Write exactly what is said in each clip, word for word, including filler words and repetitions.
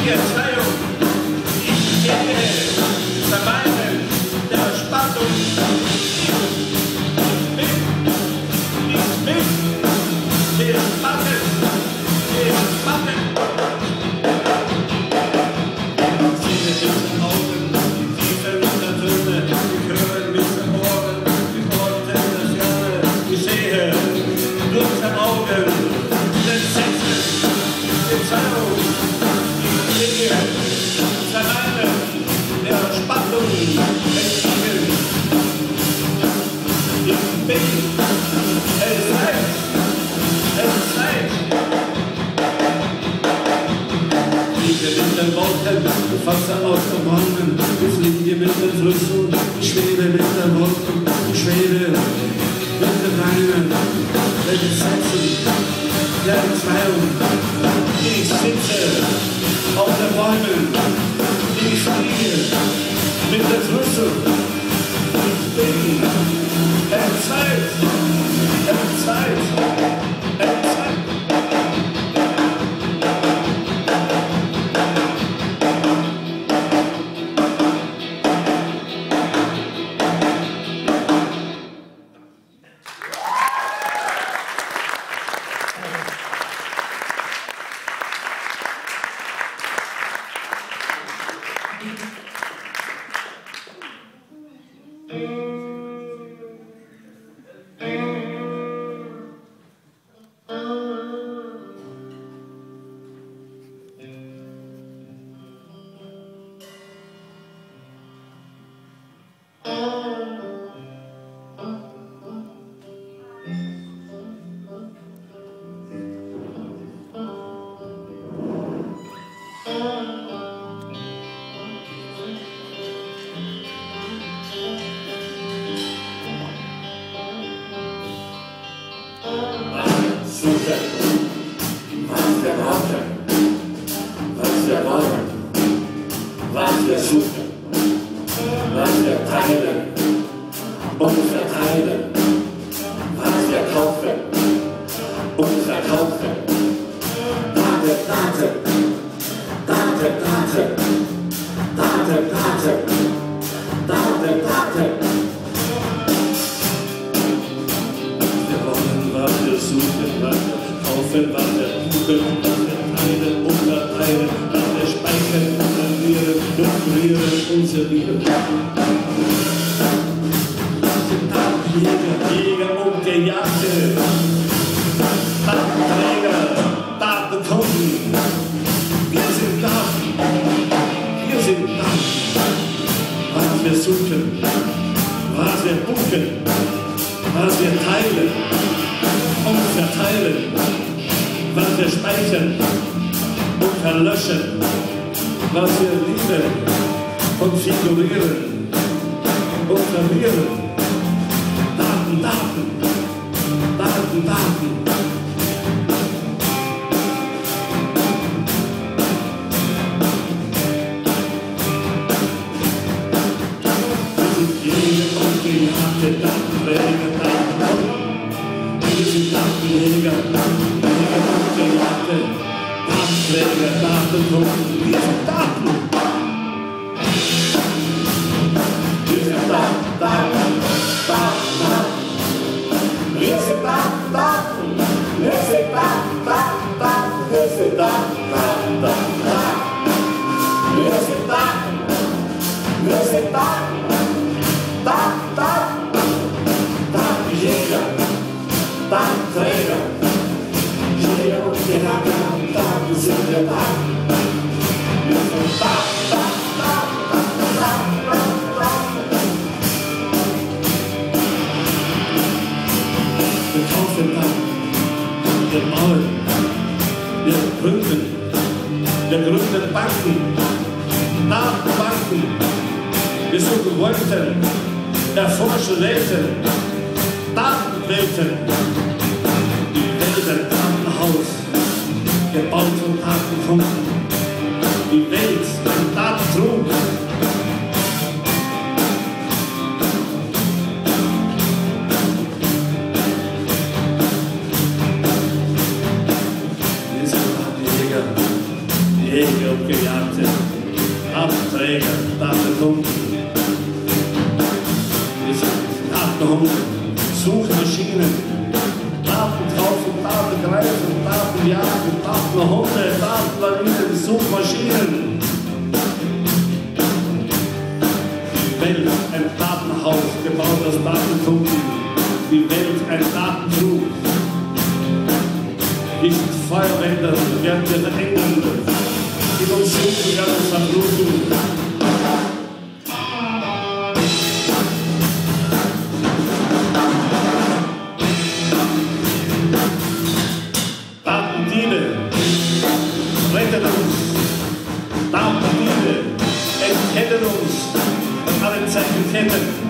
die Erzeihung, die Idee, Vermeiden, der Spannung. Ich bin, ich bin, wir spannen, wir spannen. Ziehe mit Augen, die Tiefe mit der Töne, ich höre mit den Ohren, die Worte der Ferne, ich sehe, durch den Augen, den Sätzen, die Zerrung, die Dinge, Zerreinen, der Spannung, entgegen. Ich bin, es reicht, es reicht. Fliege mit den Wolken, Wasser aus den Wolken, ich fliege mit den Flüssen, ich schwebe mit den Wolken, ich schwebe mit den Reinen, mit den Sätzen, der Entzweiung. Ich sitze auf den Bäumen, ich fliege mit den Flüssen, ich bin entzweit, entzweit, entzweit. Erforschen Welten, Datenwelten, die Welt Datenhaus, gebaut von Datenfunken, die Welt ein Datentrug. Wir sind Datenjäger, Jäger und gejagte Datenträger, Datenkunden. Wir sind Datenhunde, Suchmaschinen, Datenkaufen, Datengreifen, Datenjagen, Datenhunde, Datenlawinen, Suchmaschinen. Die Welt ein Datenhaus, gebaut aus Datenkunden. Die Welt ein Datenflug. Nicht Feuerwälder werden wir verändern. Die uns suchen, werden uns verfluchen. Datendiebe, rettet uns. Datendiebe, entkettet uns an allen Zeichenketten.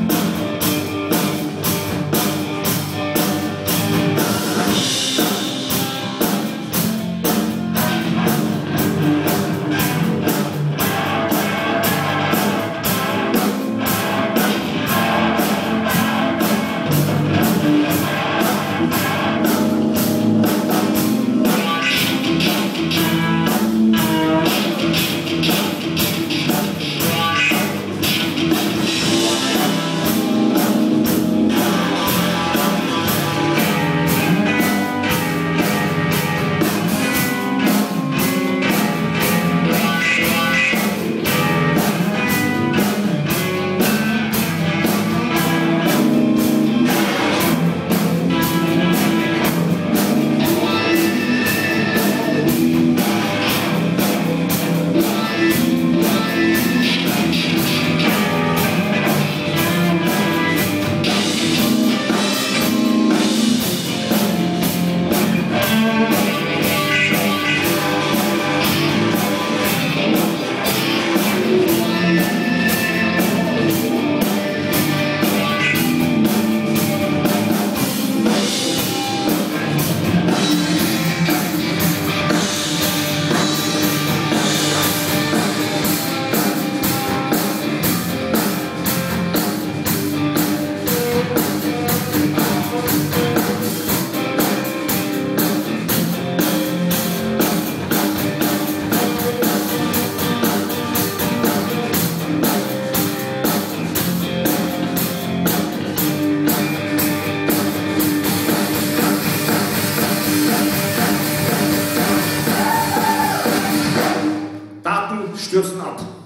Stürzen ab.